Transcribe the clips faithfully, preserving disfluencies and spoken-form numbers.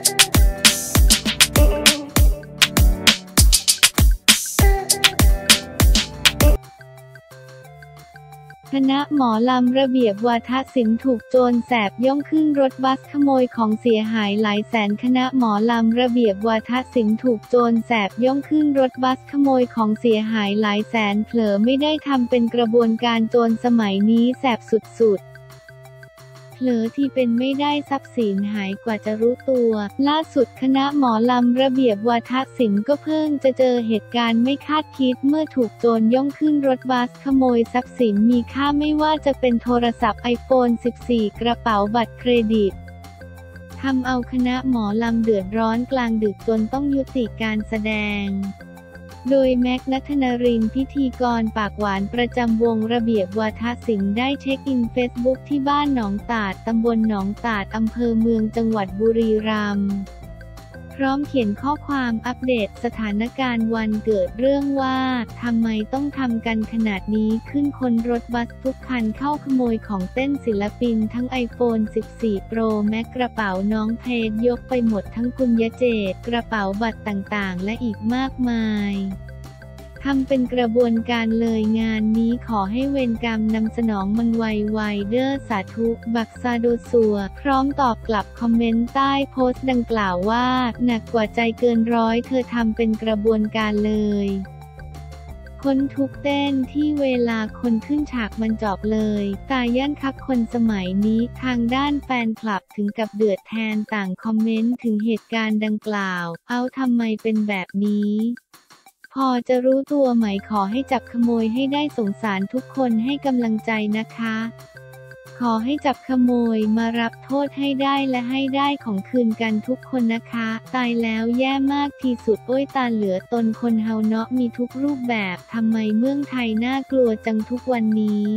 คณะหมอลำระเบียบวาทศิลป์ถูกโจรแสบย่องขึ้นรถบัสขโมยของเสียหายหลายแสนคณะหมอลำระเบียบวาทศิลป์ถูกโจรแสบย่องขึ้นรถบัสขโมยของเสียหายหลายแสนเผลอไม่ได้ทำเป็นกระบวนการโจรสมัยนี้แสบสุดๆเผลอที่เป็นไม่ได้ทรัพย์สินหายกว่าจะรู้ตัวล่าสุดคณะหมอลำระเบียบวาทศิลป์ก็เพิ่งจะเจอเหตุการณ์ไม่คาดคิดเมื่อถูกโจรย่องขึ้นรถบัสขโมยทรัพย์สินมีค่าไม่ว่าจะเป็นโทรศัพท์ไอโฟนสิบสี่ กระเป๋าบัตรเครดิตทำเอาคณะหมอลำเดือดร้อนกลางดึกจนต้องยุติการแสดงโดยแม็กซ์ ณัฐนรินทร์พิธีกรปากหวานประจำวงระเบียบวาทศิลป์ได้เช็คอินเฟซบุ๊กที่บ้านหนองตาดตำบลหนองตาดอำเภอเมืองจังหวัดบุรีรัมย์พร้อมเขียนข้อความอัปเดตสถานการณ์วันเกิดเรื่องว่าทำไมต้องทำกันขนาดนี้ขึ้นคนรถบัสทุกคันเข้าขโมยของเต้นศิลปินทั้งไอโฟนสิบสี่ โปร แม็กซ์ กระเป๋าน้องเพชรยกไปหมดทั้งกุญแจเจตกระเป๋าบัตรต่างๆและอีกมากมายทำเป็นกระบวนการเลยงานนี้ขอให้เวรกรรมนำสนองมันไวๆเด้อสาธุบักซาโดซัวพร้อมตอบกลับคอมเมนต์ใต้โพสต์ดังกล่าวว่าหนักกว่าใจเกินร้อยเธอทำเป็นกระบวนการเลยคนทุกเต้นที่เวลาคนขึ้นฉากมันจอบเลยตาย่านคักคนสมัยนี้ทางด้านแฟนคลับถึงกับเดือดแทนต่างคอมเมนต์ถึงเหตุการณ์ดังกล่าวเอาทำไมเป็นแบบนี้พอจะรู้ตัวไหมขอให้จับขโมยให้ได้สงสารทุกคนให้กำลังใจนะคะขอให้จับขโมยมารับโทษให้ได้และให้ได้ของคืนกันทุกคนนะคะตายแล้วแย่มากที่สุดโอ้ยตาเหลือตนคนเฮาเนาะมีทุกรูปแบบทำไมเมืองไทยน่ากลัวจังทุกวันนี้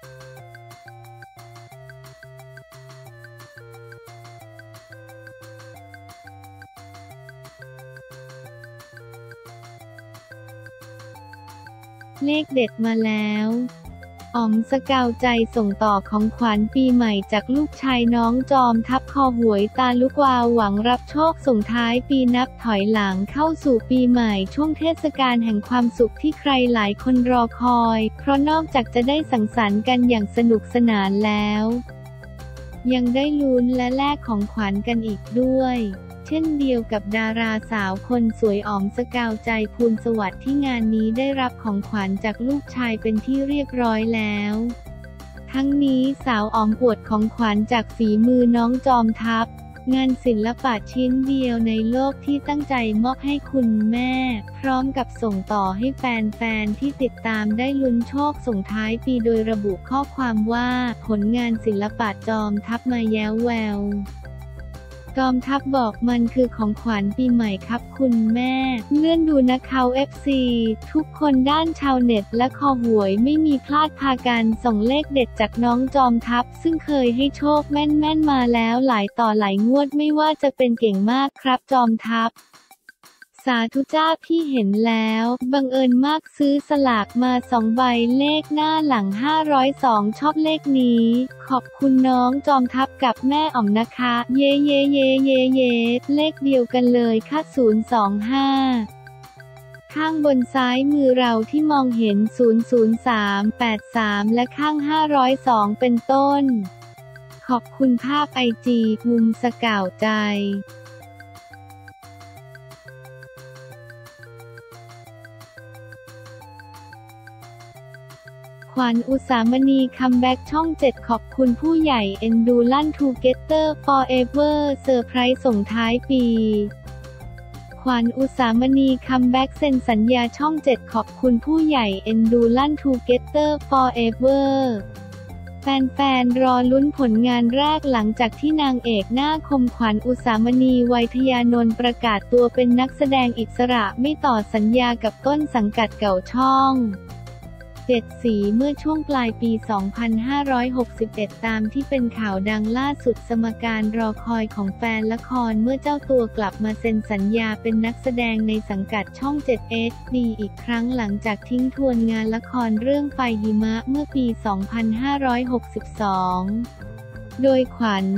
เลขเด็ดมาแล้วอ๋อมสกาวใจส่งต่อของขวัญปีใหม่จากลูกชายน้องจอมทัพคอหวยตาลุกวาวหวังรับโชคส่งท้ายปีนับถอยหลังเข้าสู่ปีใหม่ช่วงเทศกาลแห่งความสุขที่ใครหลายคนรอคอยเพราะนอกจากจะได้สังสรรค์กันอย่างสนุกสนานแล้วยังได้ลุ้นและแลกของขวัญกันอีกด้วยเช่นเดียวกับดาราสาวคนสวยอ๋อมสกาวใจภูลสวัสดิ์ที่งานนี้ได้รับของขวัญจากลูกชายเป็นที่เรียบร้อยแล้วทั้งนี้สาวอ๋อมอวดของขวัญจากฝีมือน้องจอมทัพงานศิลปะชิ้นเดียวในโลกที่ตั้งใจมอบให้คุณแม่พร้อมกับส่งต่อให้แฟนๆที่ติดตามได้ลุ้นโชคส่งท้ายปีโดยระบุข้อความว่าผลงานศิลปะจอมทัพมาแย้วแววจอมทัพบอกมันคือของขวัญปีใหม่ครับคุณแม่เลื่อนดูนะเขา เอฟ ซี ทุกคนด้านชาวเน็ตและคอหวยไม่มีพลาดพากันส่องเลขเด็ดจากน้องจอมทัพซึ่งเคยให้โชคแม่นๆมาแล้วหลายต่อหลายงวดไม่ว่าจะเป็นเก่งมากครับจอมทัพสาธุจ้าพี่เห็นแล้วบังเอิญมากซื้อสลากมาสองใบเลขหน้าหลังห้าร้อยสองชอบเลขนี้ขอบคุณน้องจอมทัพกับแม่อ๋อมนะคะเย่เย่เย่เย่เย่เลขเดียวกันเลยค่ะศูนย์ สอง ห้าข้างบนซ้ายมือเราที่มองเห็นศูนย์ ศูนย์ สาม แปด สามและข้างห้าร้อยสองเป็นต้นขอบคุณภาพไอจีมุมสกาวใจขวัญอุสามณีคัมแบ็กช่องเจ็ดขอบคุณผู้ใหญ่เอ็นดูลั่นทูเกเตอร์ฟอร์เอเวอร์เซอร์ไพรส์ส่งท้ายปีขวัญอุสามณีคัมแบ็กเซ็นสัญญาช่องเจ็ดขอบคุณผู้ใหญ่เอ็นดูลั่นทูเกเตอร์ฟอร์เอเวอร์แฟนๆรอลุ้นผลงานแรกหลังจากที่นางเอกหน้าคมขวัญอุสามณีไวยทยานนท์ประกาศตัวเป็นนักแสดงอิสระไม่ต่อสัญญากับต้นสังกัดเก่าช่องเจ็ดสีเมื่อช่วงปลายปี สองพันห้าร้อยหกสิบเอ็ด ตามที่เป็นข่าวดังล่าสุดสมการรอคอยของแฟนละครเมื่อเจ้าตัวกลับมาเซ็นสัญญาเป็นนักแสดงในสังกัดช่อง เจ็ด เอช ดี อีกครั้งหลังจากทิ้งทวนงานละครเรื่องไฟหิมะเมื่อปี สองพันห้าร้อยหกสิบสอง โดยขวัญเผ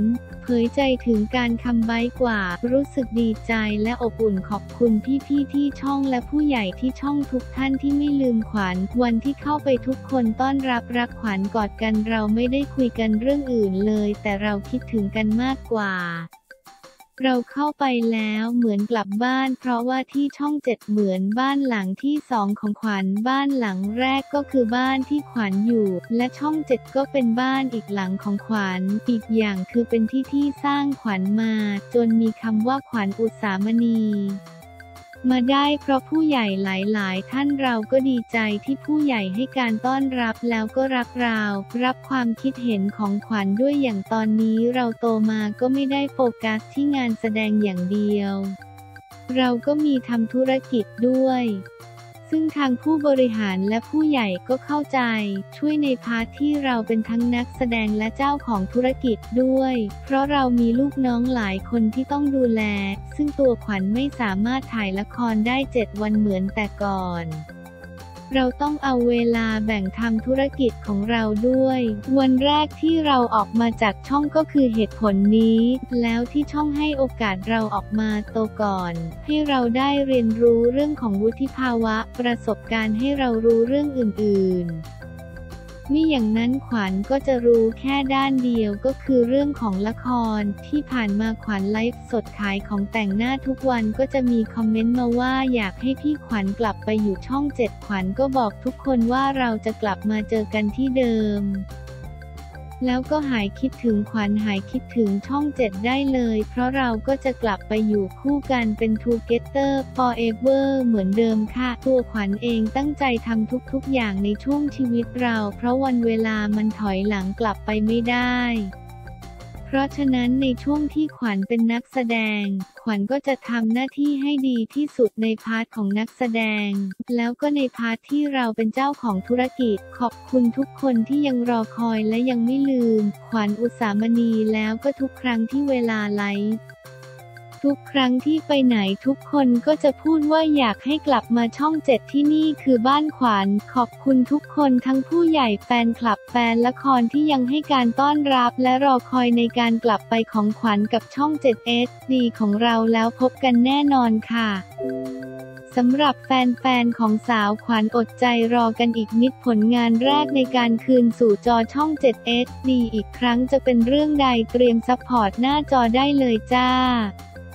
เผยใจถึงการคัมแบ็กกว่ารู้สึกดีใจและอบอุ่นขอบคุณพี่ๆที่ช่องและผู้ใหญ่ที่ช่องทุกท่านที่ไม่ลืมขวัญวันที่เข้าไปทุกคนต้อนรับรักขวัญกอดกันเราไม่ได้คุยกันเรื่องอื่นเลยแต่เราคิดถึงกันมากกว่าเราเข้าไปแล้วเหมือนกลับบ้านเพราะว่าที่ช่องเจ็ดเหมือนบ้านหลังที่สองของขวัญบ้านหลังแรกก็คือบ้านที่ขวัญอยู่และช่องเจ็ดก็เป็นบ้านอีกหลังของขวัญอีกอย่างคือเป็นที่ที่สร้างขวัญมาจนมีคำว่าขวัญอุสามณีมาได้เพราะผู้ใหญ่หลายๆท่านเราก็ดีใจที่ผู้ใหญ่ให้การต้อนรับแล้วก็รักเรารับความคิดเห็นของขวัญด้วยอย่างตอนนี้เราโตมาก็ไม่ได้โฟกัสที่งานแสดงอย่างเดียวเราก็มีทำธุรกิจด้วยซึ่งทางผู้บริหารและผู้ใหญ่ก็เข้าใจช่วยในพาร์ทที่เราเป็นทั้งนักแสดงและเจ้าของธุรกิจด้วยเพราะเรามีลูกน้องหลายคนที่ต้องดูแลซึ่งตัวขวัญไม่สามารถถ่ายละครได้เจ็ดวันเหมือนแต่ก่อนเราต้องเอาเวลาแบ่งทำธุรกิจของเราด้วยวันแรกที่เราออกมาจากช่องก็คือเหตุผลนี้แล้วที่ช่องให้โอกาสเราออกมาโตก่อนให้เราได้เรียนรู้เรื่องของวุฒิภาวะประสบการณ์ให้เรารู้เรื่องอื่นๆมิอย่างนั้นขวัญก็จะรู้แค่ด้านเดียวก็คือเรื่องของละครที่ผ่านมาขวัญไลฟ์สดขายของแต่งหน้าทุกวันก็จะมีคอมเมนต์มาว่าอยากให้พี่ขวัญกลับไปอยู่ช่องเจ็ดขวัญก็บอกทุกคนว่าเราจะกลับมาเจอกันที่เดิมแล้วก็หายคิดถึงขวัญหายคิดถึงช่องเจ็ดได้เลยเพราะเราก็จะกลับไปอยู่คู่กันเป็น Together Forever เหมือนเดิมค่ะตัวขวัญเองตั้งใจทำทุกๆอย่างในช่วงชีวิตเราเพราะวันเวลามันถอยหลังกลับไปไม่ได้เพราะฉะนั้นในช่วงที่ขวัญเป็นนักแสดงขวัญก็จะทำหน้าที่ให้ดีที่สุดในพาร์ทของนักแสดงแล้วก็ในพาร์ทที่เราเป็นเจ้าของธุรกิจขอบคุณทุกคนที่ยังรอคอยและยังไม่ลืมขวัญอุสามณีแล้วก็ทุกครั้งที่เวลาไลฟ์ทุกครั้งที่ไปไหนทุกคนก็จะพูดว่าอยากให้กลับมาช่องเจ็ดที่นี่คือบ้านขวัญขอบคุณทุกคนทั้งผู้ใหญ่แฟนคลับแฟนละครที่ยังให้การต้อนรับและรอคอยในการกลับไปของขวัญกับช่องเจ็ด เอช ดี ของเราแล้วพบกันแน่นอนค่ะสำหรับแฟนๆของสาวขวัญอดใจรอกันอีกนิดผลงานแรกในการคืนสู่จอช่องเจ็ด เอช ดี อีกครั้งจะเป็นเรื่องใดเตรียมซัพพอร์ตหน้าจอได้เลยจ้า